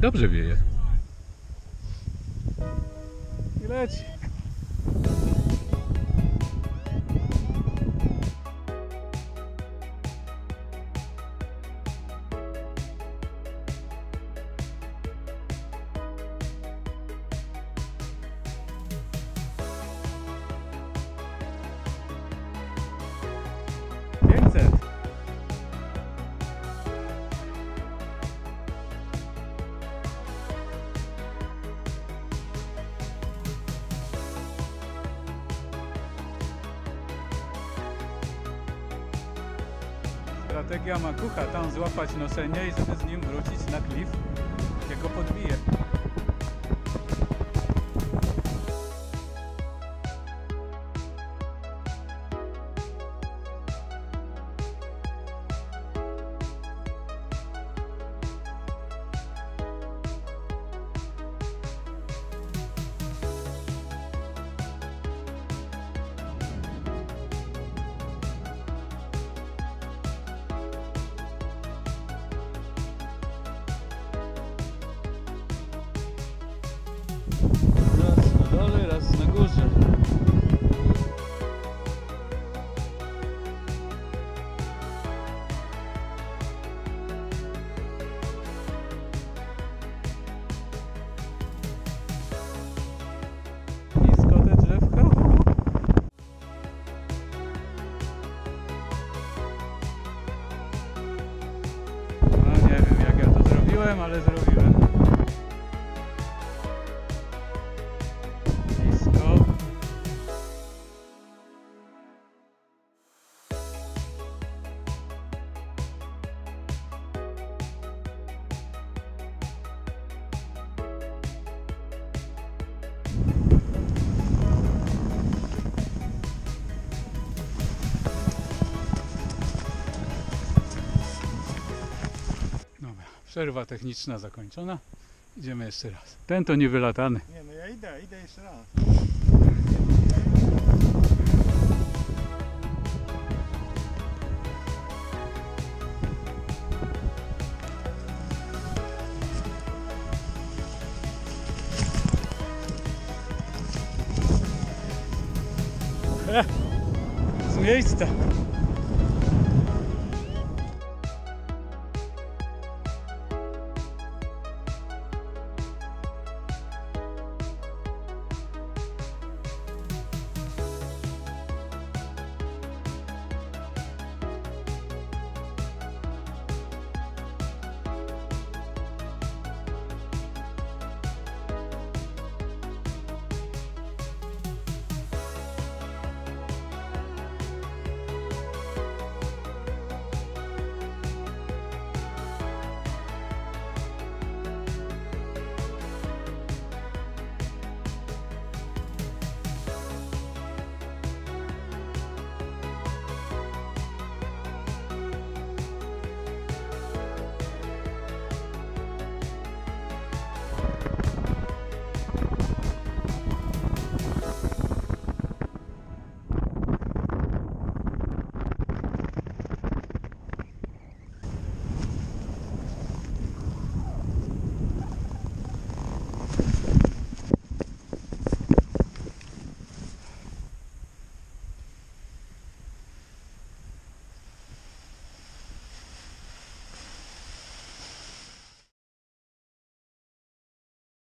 dobrze wieje. I leci. Strategia Makucha, tam złapać nosenie i żeby z nim wrócić na klif, jak go podbije. Raz na dole, raz na górze. Nisko te drzewka. No nie wiem jak ja to zrobiłem, ale zrobiłem. Przerwa techniczna zakończona. Idziemy jeszcze raz. Ten to niewylatany. Nie, no ja idę jeszcze raz. Z miejsca.